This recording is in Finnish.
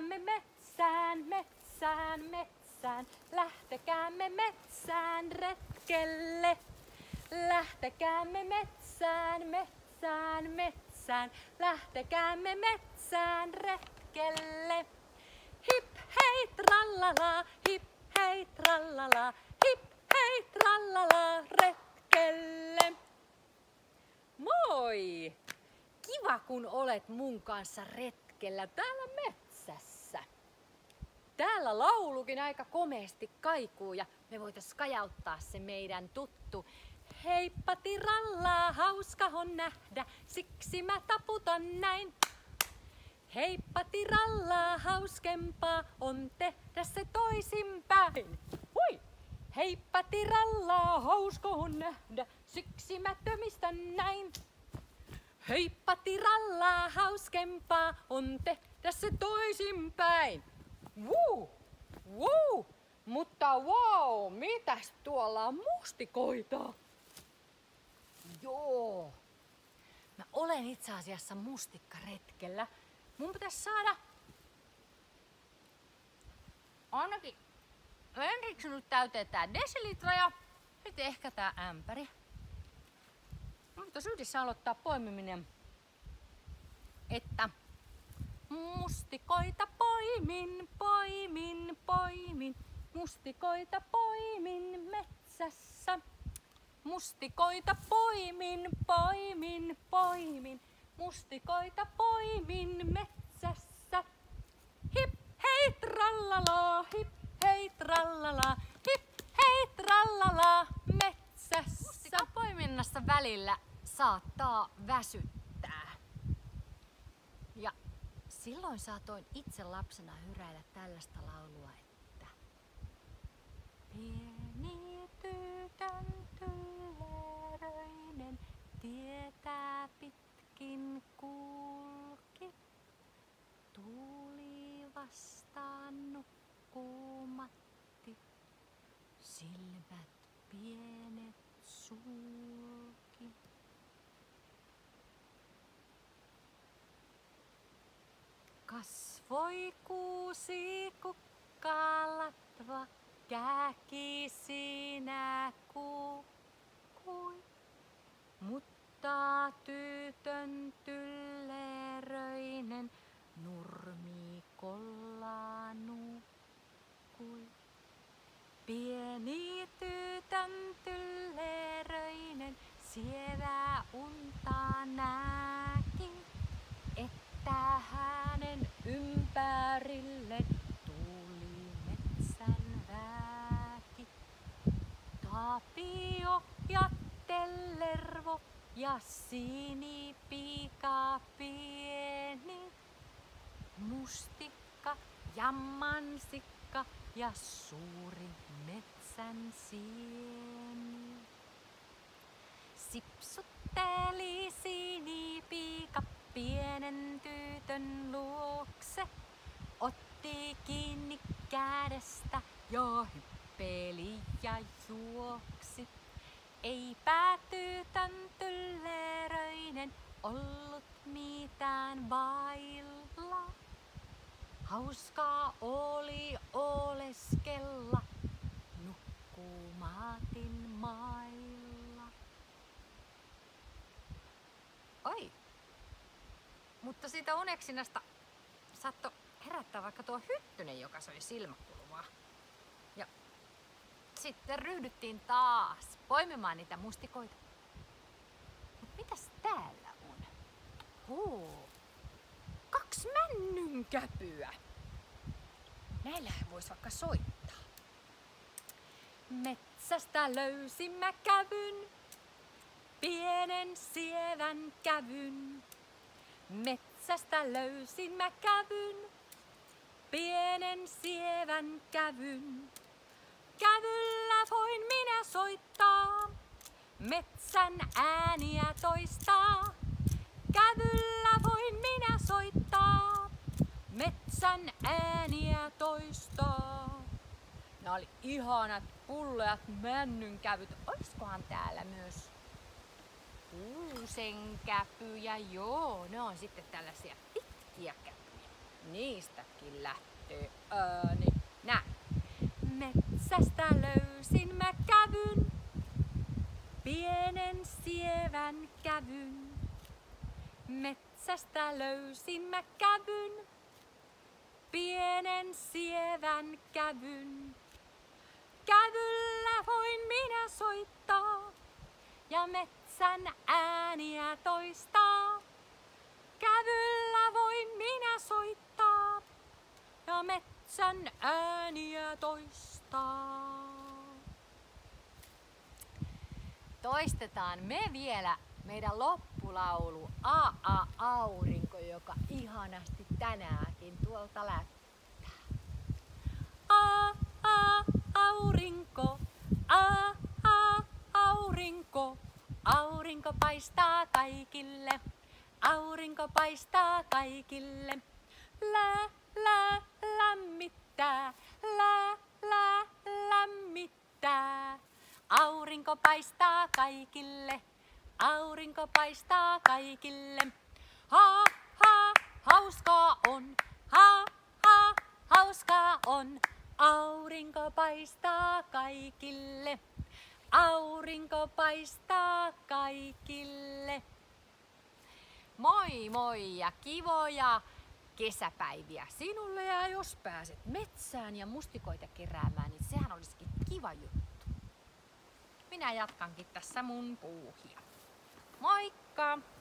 Lähtekäämme metsään, metsään, metsään. Lähtekäämme metsään retkelle. Lähtekäämme metsään, metsään, metsään. Lähtekäämme metsään retkelle. Hip hei trallala, hip hei trallala, hip hei trallala retkelle. Moi! Kiva kun olet mun kanssa retkellä täällä metsässä. Täällä laulukin aika komeasti kaikuu ja me voitais kajauttaa se meidän tuttu. Heippa tirallaa, hauska on nähdä, siksi mä taputan näin. Heippa tirallaa, hauskempaa on tehdä se toisinpäin. Hui! Heippa tirallaa, hauska on nähdä, siksi mä tömistän näin. Heippa tirallaa, hauskempaa on tehdä se toisinpäin. Wuu! Wuu! Mutta wow, mitäs tuolla on mustikoita? Joo. Mä olen itse asiassa mustikkaretkellä. Mun pitäisi saada ainakin ensiksi nyt täytetään desilitra ja sitten ehkä tää ämpäri. Mutta yhdessä aloittaa poimiminen, että mustikoita poimin, poimin, poimin, mustikoita poimin metsässä. Mustikoita poimin, poimin, poimin, mustikoita poimin metsässä. Hip hei trallala, hip hei trallala, hip hei trallala metsässä. Mustikan poiminnassa välillä saattaa väsyttää. Ja silloin saatoin itse lapsena hyräillä tällaista laulua, että pieni tytön tylleröinen tietää pitkin kulki. Tuli vastaan nukkumatti, silmät pienet sulki. Kasvoi kuusi kukkalatva, käki siinä kukkui. Mutta tytön tylleröinen nurmikolla nukkui. Pieni tytön tylleröinen sievää unta näki, että hänen ympärille tuli metsän väki. Tapio ja tellervo ja sinipika pieni, mustikka ja mansikka ja suuri metsän sieni. Sipsutteli sinipika pienen tytön luokse, otti kiinni kädestä ja hyppeli ja juoksi. Eipä tytön tylleröinen ollut mitään vailla. Hauskaa oli oleskella nukkumaatin mailla. Oi! Mutta siitä uneksinasta saattoi herättää vaikka tuo hyttynen, joka söi silmäkulmaa. Ja sitten ryhdyttiin taas poimimaan niitä mustikoita. Mut mitäs täällä on? Kaksi männynkäpyä. Näillähän vois vaikka soittaa. Metsästä löysin mä kävyn, pienen sievän kävyn. Metsästä löysin mä kävyn, pienen sievän kävyn. Kävyllä voin minä soittaa, metsän ääniä toistaa. Kävyllä voin minä soittaa, metsän ääniä toistaa. Nämä oli ihanat pulleat männynkävyt. Olisikohan täällä myös kuusenkäpyjä? Joo, ne on sitten tällaisia pitkiä käpyjä. niistäkin lähtee ääni. Nää. Metsästä löysin mä kävyn, pienen sievän kävyn. Metsästä löysin mä kävyn, pienen sievän kävyn. Kävyllä voin minä soittaa ja metsän ääniä toistaa. Kävyllä voin minä soittaa ja metsän ääniä toistaa. Toistetaan me vielä meidän loppulaulu Aa aurinko, joka ihanasti tänäänkin tuolta lättää. Aa aurinko, aurinko, aurinko paistaa kaikille, aurinko paistaa kaikille. Lämmittää, lämmittää. Aurinko paistaa kaikille, aurinko paistaa kaikille. Hauskaa on, hauskaa on. Aurinko paistaa kaikille, aurinko paistaa kaikille. Moi moi ja kivoja kesäpäiviä sinulle, ja jos pääset metsään ja mustikoita keräämään, niin sehän olisikin kiva juttu. Minä jatkankin tässä mun puuhia. Moikka!